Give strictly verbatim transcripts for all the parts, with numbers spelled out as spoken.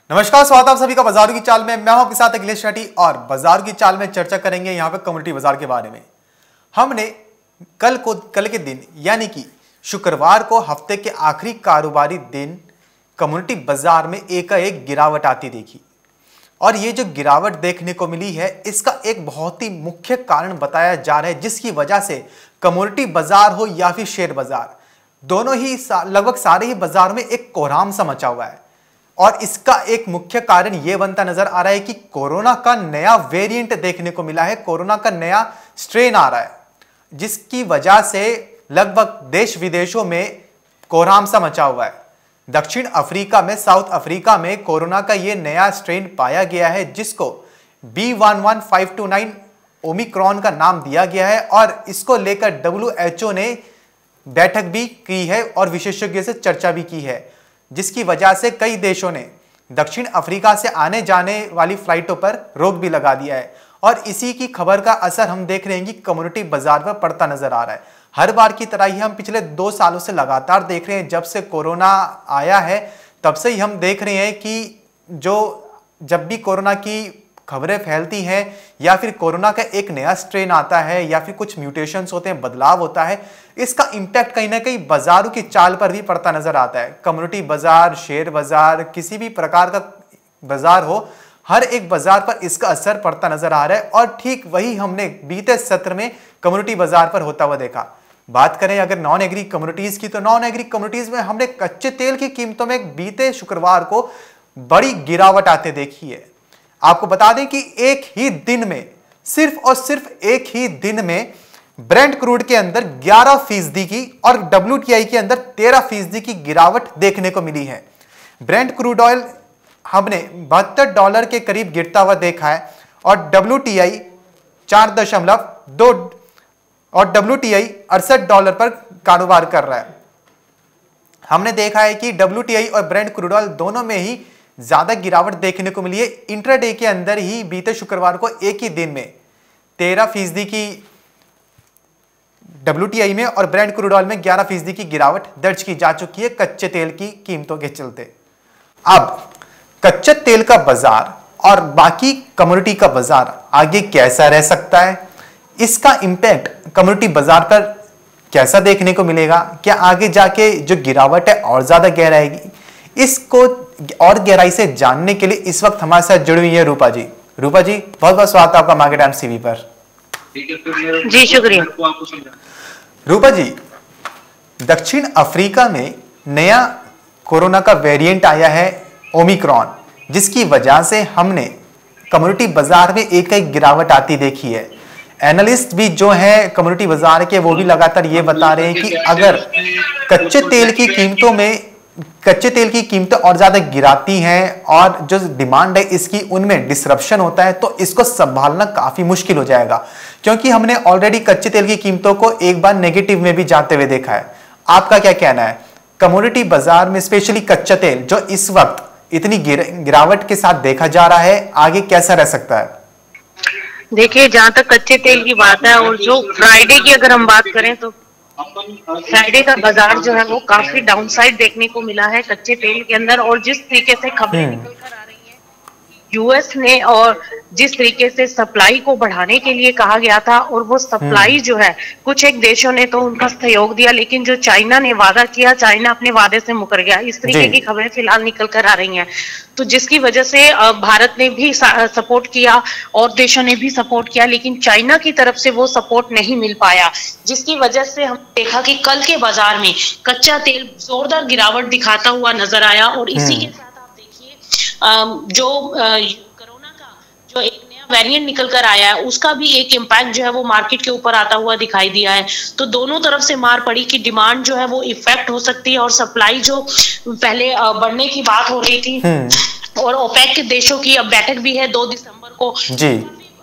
नमस्कार, स्वागत है आप सभी का बाजारों की चाल में। मैं हूं आपके साथ अखिलेश शेट्टी और बाजारों की चाल में चर्चा करेंगे यहां पे कम्युनिटी बाजार के बारे में। हमने कल को कल के दिन यानी कि शुक्रवार को हफ्ते के आखिरी कारोबारी दिन कम्युनिटी बाजार में एकाएक गिरावट आती देखी और ये जो गिरावट देखने को मिली है इसका एक बहुत ही मुख्य कारण बताया जा रहा है, जिसकी वजह से कम्युनिटी बाजार हो या फिर शेयर बाजार, दोनों ही लगभग सारे ही बाजार में एक कोहराम सा मचा हुआ है। और इसका एक मुख्य कारण यह बनता नजर आ रहा है कि कोरोना का नया वेरिएंट देखने को मिला है, कोरोना का नया स्ट्रेन आ रहा है, जिसकी वजह से लगभग देश विदेशों में कोहराम सा मचा हुआ है। दक्षिण अफ्रीका में, साउथ अफ्रीका में कोरोना का यह नया स्ट्रेन पाया गया है, जिसको B one one five two nine omicron का नाम दिया गया है और इसको लेकर डब्ल्यू एच ओ ने बैठक भी की है और विशेषज्ञों से चर्चा भी की है, जिसकी वजह से कई देशों ने दक्षिण अफ्रीका से आने जाने वाली फ्लाइटों पर रोक भी लगा दिया है। और इसी की खबर का असर हम देख रहे हैं कि कम्युनिटी बाजार पर पड़ता नजर आ रहा है। हर बार की तरह ही हम पिछले दो सालों से लगातार देख रहे हैं, जब से कोरोना आया है तब से ही हम देख रहे हैं कि जो जब भी कोरोना की खबरें फैलती हैं या फिर कोरोना का एक नया स्ट्रेन आता है या फिर कुछ म्यूटेशंस होते हैं, बदलाव होता है, इसका इंपैक्ट कहीं ना कहीं बाजारों की चाल पर भी पड़ता नजर आता है। कम्युनिटी बाजार, शेयर बाजार, किसी भी प्रकार का बाजार हो, हर एक बाजार पर इसका असर पड़ता नजर आ रहा है। और ठीक वही हमने बीते सत्र में कम्युनिटी बाजार पर होता हुआ देखा। बात करें अगर नॉन एग्री कम्युनिटीज की, तो नॉन एग्री कम्युनिटीज में हमने कच्चे तेल की कीमतों में बीते शुक्रवार को बड़ी गिरावट आते देखी है। आपको बता दें कि एक ही दिन में, सिर्फ और सिर्फ एक ही दिन में ब्रेंट क्रूड के अंदर ग्यारह फीसदी की और डब्ल्यू टी आई के अंदर तेरह फीसदी की गिरावट देखने को मिली है। ब्रेंट क्रूड ऑयल हमने बहत्तर डॉलर के करीब गिरता हुआ देखा है और डब्ल्यू टी आई चार दशमलव दो और डब्ल्यू टी आई अड़सठ डॉलर पर कारोबार कर रहा है। हमने देखा है कि डब्ल्यू टी आई और ब्रेंट क्रूड ऑयल दोनों में ही ज्यादा गिरावट देखने को मिली है। इंट्राडे के अंदर ही बीते शुक्रवार को एक ही दिन में तेरह फीसदी की डब्ल्यू टी आई में और ब्रेंट क्रूड ऑयल में ग्यारह फीसदी की गिरावट दर्ज की जा चुकी है कच्चे तेल की कीमतों के चलते। अब कच्चे तेल का बाजार और बाकी कम्युनिटी का बाजार आगे कैसा रह सकता है, इसका इंपैक्ट कम्युनिटी बाजार पर कैसा देखने को मिलेगा, क्या आगे जाके जो गिरावट है और ज्यादा गहराएगी, इसको और गहराई से जानने के लिए इस वक्त हमारे साथ जुड़ी हुई है रूपा जी। रूपा जी, बहुत बहुत स्वागत है आपका मार्केट टाइम्स टीवी पर। जी शुक्रिया। रूपा जी, दक्षिण अफ्रीका में नया कोरोना का वेरिएंट आया है ओमिक्रॉन, जिसकी वजह से हमने कम्युनिटी बाजार में एक एक गिरावट आती देखी है। एनालिस्ट भी जो है कम्युनिटी बाजार के, वो भी लगातार ये बता रहे हैं कि अगर कच्चे तेल की कीमतों में कच्चे तेल की कीमतें और ज्यादा गिराती हैं और जो डिमांड है इसकी उनमें डिसरप्शन होता है, तो इसको संभालना काफी मुश्किल हो जाएगा, क्योंकि हमने ऑलरेडी कच्चे तेल की कीमतों को एक बार नेगेटिव में भी जाते हुए देखा है। आपका क्या कहना है, कमोडिटी बाजार में स्पेशली कच्चा तेल जो इस वक्त इतनी गिर, गिरावट के साथ देखा जा रहा है, आगे कैसा रह सकता है? देखिए, जहाँ तक कच्चे तेल की बात है और जो फ्राइडे की अगर हम बात करें तो फ्राइडे का बाजार जो है वो काफी डाउनसाइड देखने को मिला है कच्चे तेल के अंदर। और जिस तरीके से खबरें निकल कर आ रही हैं, यूएस ने और जिस तरीके से सप्लाई को बढ़ाने के लिए कहा गया था और वो सप्लाई जो है कुछ एक देशों ने तो उनका सहयोग दिया, लेकिन जो चाइना ने वादा किया, चाइना अपने वादे से मुकर गया। इस तरीके की खबरें फिलहाल निकल कर आ रही हैं, तो जिसकी वजह से भारत ने भी सपोर्ट किया और देशों ने भी सपोर्ट किया, लेकिन चाइना की तरफ से वो सपोर्ट नहीं मिल पाया, जिसकी वजह से हम देखा कि कल के बाजार में कच्चा तेल जोरदार गिरावट दिखाता हुआ नजर आया। और इसी के साथ आप देखिए जो कोरोना का जो एक नया वेरिएंट निकल कर आया है, उसका भी एक इम्पैक्ट जो है वो मार्केट के ऊपर आता हुआ दिखाई दिया है। तो दोनों तरफ से मार पड़ी कि डिमांड जो है वो इफेक्ट हो सकती है और सप्लाई जो पहले बढ़ने की बात हो रही थी और ओपेक के देशों की अब बैठक भी है दो दिसंबर को जी,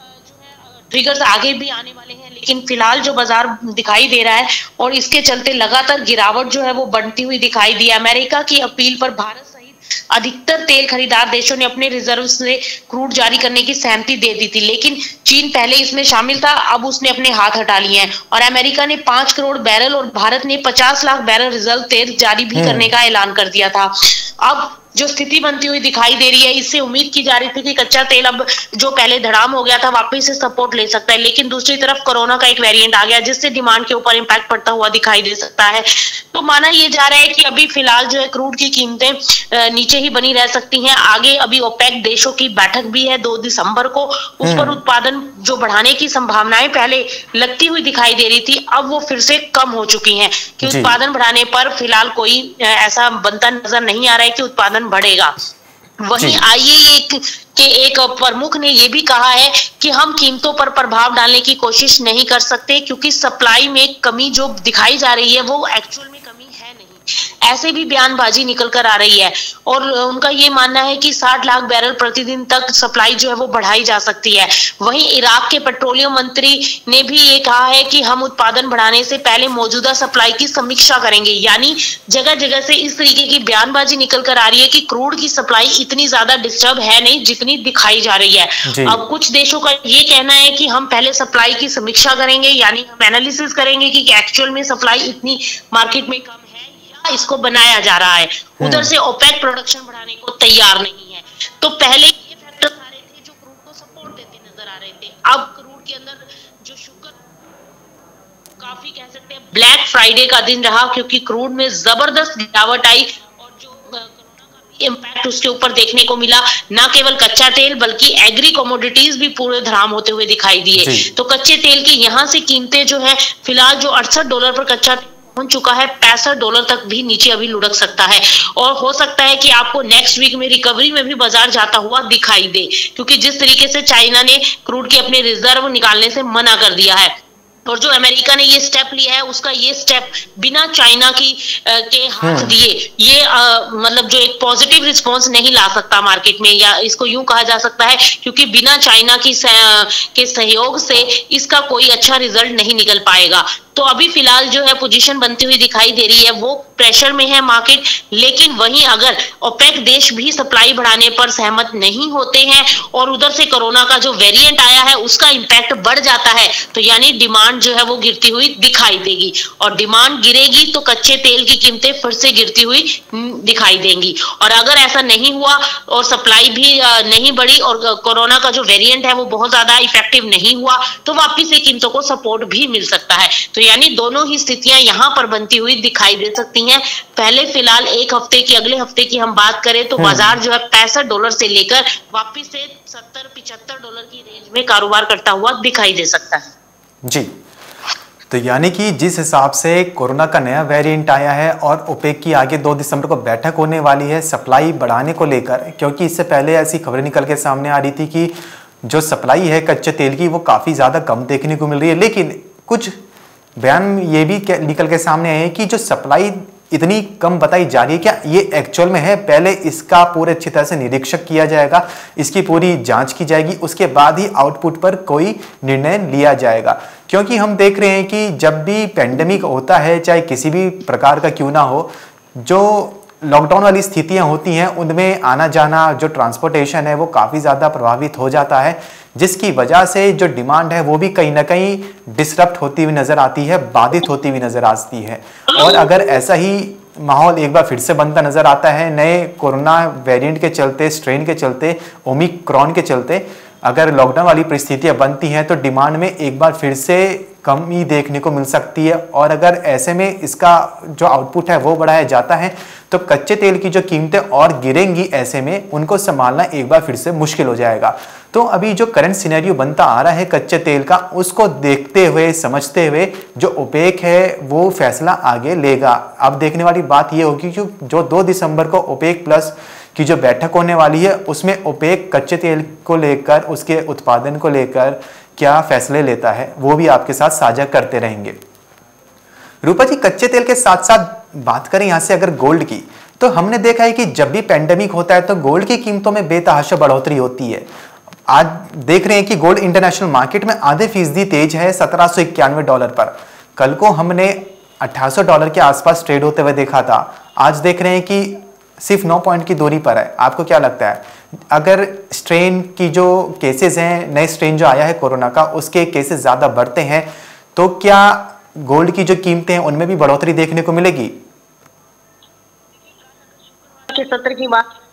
ट्रिगर्स आगे भी आने वाले हैं, लेकिन फिलहाल जो बाजार दिखाई दे रहा है और इसके चलते लगातार गिरावट जो है वो बढ़ती हुई दिखाई दी। अमेरिका की अपील पर भारत सहित अधिकतर तेल खरीदार देशों ने अपने रिजर्व से क्रूड जारी करने की सहमति दे दी थी, लेकिन चीन पहले इसमें शामिल था, अब उसने अपने हाथ हटा लिए हैं। और अमेरिका ने पांच करोड़ बैरल और भारत ने पचास लाख बैरल रिजर्व तेल जारी भी करने का ऐलान कर दिया था। अब जो स्थिति बनती हुई दिखाई दे रही है, इससे उम्मीद की जा रही थी कि कच्चा तेल अब जो पहले धड़ाम हो गया था वापस से सपोर्ट ले सकता है, लेकिन दूसरी तरफ कोरोना का एक वेरिएंट आ गया जिससे डिमांड के ऊपर इम्पैक्ट पड़ता हुआ दिखाई दे सकता है। तो माना यह जा रहा है कि अभी फिलहाल जो है क्रूड की कीमतें नीचे ही बनी रह सकती हैं। आगे अभी ओपेक देशों की बैठक भी है दो दिसंबर को, उस पर उत्पादन जो बढ़ाने की संभावनाएं पहले लगती हुई दिखाई दे रही थी, अब वो फिर से कम हो चुकी हैं कि उत्पादन बढ़ाने पर फिलहाल कोई ऐसा बनता नजर नहीं आ रहा है कि उत्पादन बढ़ेगा। वहीं आई ए ए के एक प्रमुख ने यह भी कहा है कि हम कीमतों पर प्रभाव डालने की कोशिश नहीं कर सकते क्योंकि सप्लाई में कमी जो दिखाई जा रही है वो एक्चुअल में कमी है नहीं। ऐसे भी बयानबाजी निकल कर आ रही है और उनका ये मानना है कि साठ लाख बैरल प्रतिदिन तक सप्लाई जो है वो बढ़ाई जा सकती है। वहीं इराक के पेट्रोलियम मंत्री ने भी ये कहा है कि हम उत्पादन बढ़ाने से पहले मौजूदा सप्लाई की समीक्षा करेंगे। यानी जगह जगह से इस तरीके की बयानबाजी निकल कर आ रही है कि क्रूड की सप्लाई इतनी ज्यादा डिस्टर्ब है नहीं जितनी दिखाई जा रही है। अब कुछ देशों का ये कहना है कि हम पहले सप्लाई की समीक्षा करेंगे, यानी हम एनालिसिस करेंगे कि एक्चुअल में सप्लाई इतनी मार्केट में कम इसको बनाया जा रहा है। उधर से ओपेक प्रोडक्शन बढ़ाने को तैयार नहीं है। तो पहले ये फैक्टर्स आ रहे थे जो क्रूड को सपोर्ट देते नजर आ रहे थे। अब क्रूड के अंदर जो शुगर काफी कह सकते हैं ब्लैक फ्राइडे का दिन रहा क्योंकि क्रूड में जबरदस्त गिरावट आई और जो कोरोना का भी इम्पैक्ट उसके ऊपर देखने को मिला। ना केवल कच्चा तेल बल्कि एग्री कमोडिटीज भी पूरे धराम होते हुए दिखाई दिए। तो कच्चे तेल की यहाँ से कीमतें जो है फिलहाल जो अड़सठ डॉलर पर कच्चा पहुंच चुका है, पैंसठ डॉलर तक भी नीचे अभी लुढ़क सकता है और हो सकता है कि आपको नेक्स्ट वीक में रिकवरी में भी बाजार जाता हुआ दिखाई दे क्योंकि जिस तरीके से चाइना ने क्रूड के अपने रिजर्व निकालने से मना कर दिया है और जो अमेरिका ने ये स्टेप लिया है उसका ये स्टेप बिना चाइना की आ, के हाथ दिए ये आ, मतलब जो एक पॉजिटिव रिस्पांस नहीं ला सकता मार्केट में, या इसको यूं कहा जा सकता है क्योंकि बिना चाइना की के सहयोग से इसका कोई अच्छा रिजल्ट नहीं निकल पाएगा। तो अभी फिलहाल जो है पोजीशन बनती हुई दिखाई दे रही है, वो प्रेशर में है मार्केट। लेकिन वहीं अगर ओपेक देश भी सप्लाई बढ़ाने पर सहमत नहीं होते हैं और उधर से कोरोना का जो वेरिएंट आया है उसका इंपैक्ट बढ़ जाता है तो यानी डिमांड जो है वो गिरती हुई दिखाई देगी और डिमांड गिरेगी तो कच्चे तेल की कीमतें फिर से गिरती हुई दिखाई देंगी। और अगर ऐसा नहीं हुआ और सप्लाई भी नहीं बढ़ी और कोरोना का जो वेरिएंट है वो बहुत ज्यादा इफेक्टिव नहीं हुआ तो वापिस से कीमतों को सपोर्ट भी मिल सकता है। तो यानी दोनों ही स्थितियां यहाँ पर बनती हुई दिखाई दे सकती हैं। पहले फिलहाल एक हफ्ते की अगले हफ्ते की हम बात करें तो बाजार जो है पैंसठ डॉलर से लेकर वापिस से सत्तर पिछहत्तर डॉलर की रेंज में कारोबार करता हुआ दिखाई दे सकता है। जी, तो यानी कि जिस हिसाब से कोरोना का नया वेरिएंट आया है और ओपेक की आगे दो दिसंबर को बैठक होने वाली है सप्लाई बढ़ाने को लेकर, क्योंकि इससे पहले ऐसी खबरें निकल के सामने आ रही थी कि जो सप्लाई है कच्चे तेल की वो काफ़ी ज़्यादा कम देखने को मिल रही है, लेकिन कुछ बयान ये भी निकल के सामने आए हैं कि जो सप्लाई इतनी कम बताई जा रही है क्या ये एक्चुअल में है। पहले इसका पूरे अच्छी तरह से निरीक्षण किया जाएगा, इसकी पूरी जांच की जाएगी, उसके बाद ही आउटपुट पर कोई निर्णय लिया जाएगा। क्योंकि हम देख रहे हैं कि जब भी पेंडेमिक होता है चाहे किसी भी प्रकार का क्यों ना हो, जो लॉकडाउन वाली स्थितियां होती हैं उनमें आना जाना जो ट्रांसपोर्टेशन है वो काफ़ी ज़्यादा प्रभावित हो जाता है, जिसकी वजह से जो डिमांड है वो भी कहीं ना कहीं डिसरप्ट होती हुई नज़र आती है, बाधित होती हुई नज़र आती है। और अगर ऐसा ही माहौल एक बार फिर से बनता नज़र आता है नए कोरोना वेरिएंट के चलते, स्ट्रेन के चलते, ओमिक्रॉन के चलते, अगर लॉकडाउन वाली परिस्थितियां बनती हैं तो डिमांड में एक बार फिर से कमी देखने को मिल सकती है। और अगर ऐसे में इसका जो आउटपुट है वो बढ़ाया जाता है तो कच्चे तेल की जो कीमतें और गिरेंगी, ऐसे में उनको संभालना एक बार फिर से मुश्किल हो जाएगा। तो अभी जो करंट सिनेरियो बनता आ रहा है कच्चे तेल का, उसको देखते हुए समझते हुए जो ओपेक है वो फैसला आगे लेगा। अब देखने वाली बात ये होगी कि जो दो दिसंबर को ओपेक प्लस की जो बैठक होने वाली है उसमें ओपेक कच्चे तेल को लेकर, उसके उत्पादन को लेकर क्या फैसले लेता है वो भी आपके साथ साझा करते रहेंगे। रूपा जी, कच्चे तेल के साथ साथ बात करें यहां से अगर गोल्ड की, तो हमने देखा है कि जब भी पेंडेमिक होता है तो गोल्ड की कीमतों में बेतहाशा बढ़ोतरी होती है। आज देख रहे हैं कि गोल्ड इंटरनेशनल मार्केट में आधे फीसदी तेज है सत्रह सौ इक्यानवे डॉलर पर। कल को हमने अठारह सौ डॉलर के आसपास ट्रेड होते हुए देखा था, आज देख रहे हैं कि सिर्फ नौ पॉइंट की दूरी पर है। आपको क्या लगता है, अगर स्ट्रेन की जो केसेस हैं, नए स्ट्रेन जो आया है कोरोना का, उसके केसेस ज़्यादा बढ़ते हैं तो क्या गोल्ड की जो कीमतें हैं उनमें भी बढ़ोतरी देखने को मिलेगी? के सत्र की बात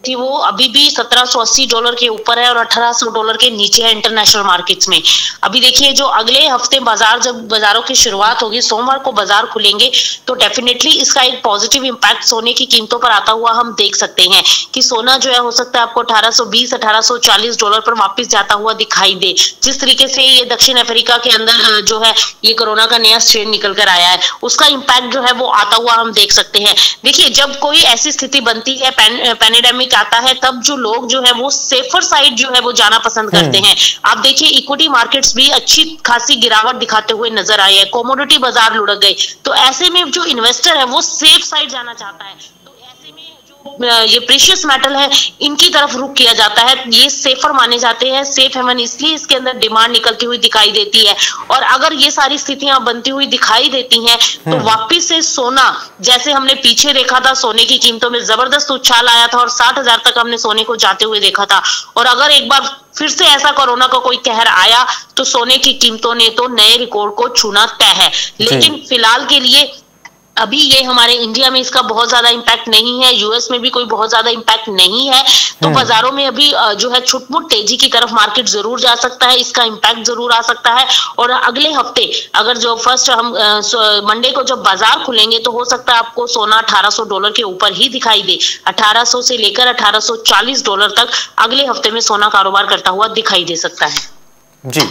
थी वो अभी भी सत्रह सौ अस्सी डॉलर के ऊपर है और अठारह सौ डॉलर के नीचे है इंटरनेशनल मार्केट्स में। अभी देखिए जो अगले हफ्ते बाजार, जब बाजारों की शुरुआत होगी, सोमवार को बाजार खुलेंगे, तो डेफिनेटली इसका एक पॉजिटिव इंपैक्ट सोने की कीमतों पर आता हुआ हम देख सकते हैं कि सोना जो है हो सकता है आपको अठारह सौ बीस अठारह सौ चालीस डॉलर पर वापस जाता हुआ दिखाई दे। जिस तरीके से ये दक्षिण अफ्रीका के अंदर जो है ये कोरोना का नया स्ट्रेन निकल कर आया है, उसका इंपैक्ट जो है वो आता हुआ हम देख सकते हैं। देखिए जब कोई ऐसी स्थिति बनती है, पैंडेमिक आता है, तब जो लोग जो है वो सेफर साइड जो है वो जाना पसंद करते हैं। आप देखिए इक्विटी मार्केट्स भी अच्छी खासी गिरावट दिखाते हुए नजर आए हैं, कमोडिटी बाजार लुढ़क गए, तो ऐसे में जो इन्वेस्टर है वो सेफ साइड जाना चाहता है, तो ऐसे में जो ये प्रीशियस मेटल है इनकी तरफ रुख किया जाता है, ये सेफर माने जाते हैं, सेफ हेवन, इसलिए इसके अंदर डिमांड निकलती हुई दिखाई देती है। और अगर ये सारी स्थितियां बनती हुई दिखाई देती हैं तो वापिस से सोना, जैसे हमने पीछे देखा था सोने की कीमतों में जबरदस्त उछाल आया था और साठ हजार तक हमने सोने को जाते हुए देखा था, और अगर एक बार फिर से ऐसा कोरोना का कोई कहर आया तो सोने की कीमतों ने तो नए रिकॉर्ड को छूना तय है। लेकिन फिलहाल के लिए अभी ये हमारे इंडिया में इसका बहुत ज्यादा इम्पैक्ट नहीं है, यूएस में भी कोई बहुत ज्यादा इम्पैक्ट नहीं है, तो बाजारों में अभी जो है छुटमुट तेजी की तरफ मार्केट जरूर जा सकता है, इसका इम्पैक्ट जरूर आ सकता है। और अगले हफ्ते अगर जो फर्स्ट हम मंडे को जब बाजार खुलेंगे तो हो सकता है आपको सोना अठारह सौ डॉलर के ऊपर ही दिखाई दे। अठारह सौ से लेकर अठारह सौ चालीस डॉलर तक अगले हफ्ते में सोना कारोबार करता हुआ दिखाई दे सकता है। जी,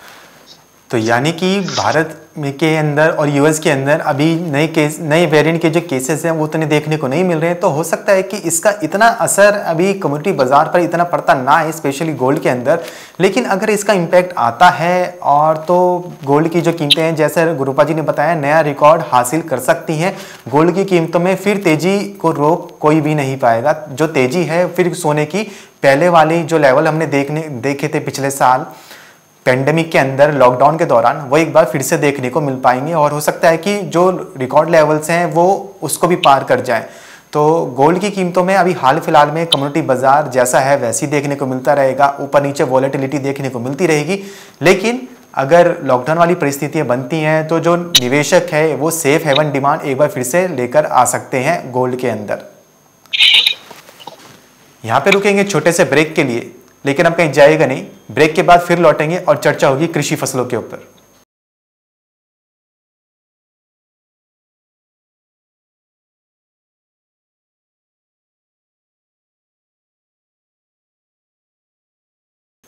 तो यानी कि भारत में के अंदर और यूएस के अंदर अभी नए केस, नए वेरिएंट के जो केसेस हैं वो उतने देखने को नहीं मिल रहे हैं, तो हो सकता है कि इसका इतना असर अभी कमोडिटी बाजार पर इतना पड़ता ना है, स्पेशली गोल्ड के अंदर। लेकिन अगर इसका इम्पैक्ट आता है और तो गोल्ड की जो कीमतें हैं, जैसे गुरुपा जी ने बताया, नया रिकॉर्ड हासिल कर सकती हैं गोल्ड की कीमतों में, फिर तेजी को रोक कोई भी नहीं पाएगा। जो तेजी है फिर सोने की पहले वाली जो लेवल हमने देखने देखे थे पिछले साल पेंडेमिक के अंदर, लॉकडाउन के दौरान, वो एक बार फिर से देखने को मिल पाएंगे और हो सकता है कि जो रिकॉर्ड लेवल्स हैं वो उसको भी पार कर जाएं। तो गोल्ड की कीमतों में अभी हाल फिलहाल में कम्युनिटी बाजार जैसा है वैसी देखने को मिलता रहेगा, ऊपर नीचे वॉलेटिलिटी देखने को मिलती रहेगी। लेकिन अगर लॉकडाउन वाली परिस्थितियां बनती हैं तो जो निवेशक है वो सेफ हेवन डिमांड एक बार फिर से लेकर आ सकते हैं गोल्ड के अंदर। यहाँ पे रुकेंगे छोटे से ब्रेक के लिए, लेकिन अब कहीं जाएगा नहीं। ब्रेक के बाद फिर लौटेंगे और चर्चा होगी कृषि फसलों के ऊपर।